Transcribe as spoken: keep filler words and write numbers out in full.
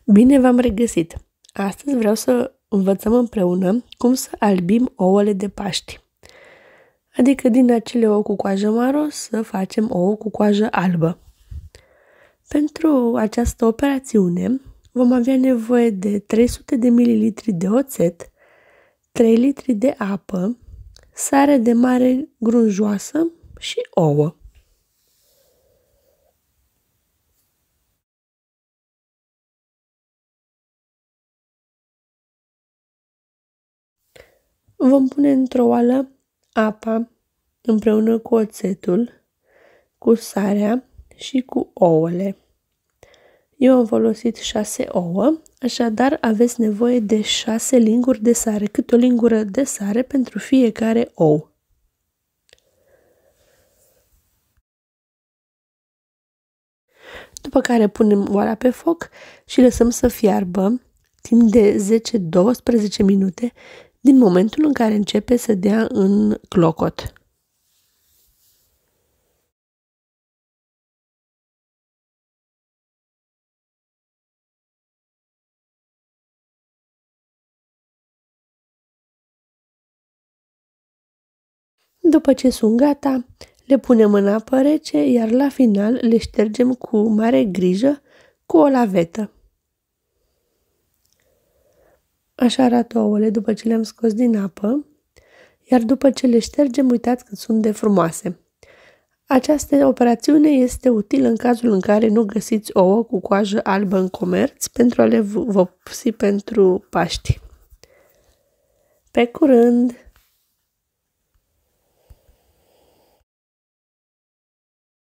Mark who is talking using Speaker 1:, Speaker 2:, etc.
Speaker 1: Bine v-am regăsit! Astăzi vreau să învățăm împreună cum să albim ouăle de Paști. Adică din acele ouă cu coajă maro să facem ouă cu coajă albă. Pentru această operațiune vom avea nevoie de trei sute de mililitri de oțet, trei litri de apă, sare de mare grunjoasă și ouă. Vom pune într-o oală apa împreună cu oțetul, cu sarea și cu ouăle. Eu am folosit șase ouă, așadar aveți nevoie de șase linguri de sare, câte o lingură de sare pentru fiecare ou. După care punem oala pe foc și lăsăm să fiarbă timp de zece douăsprezece minute din momentul în care începe să dea în clocot. După ce sunt gata, le punem în apă rece, iar la final le ștergem cu mare grijă cu o lavetă. Așa arată ouăle după ce le-am scos din apă, iar după ce le ștergem, uitați că sunt de frumoase. Această operațiune este utilă în cazul în care nu găsiți ouă cu coajă albă în comerț pentru a le vopsi pentru Paști. Pe curând!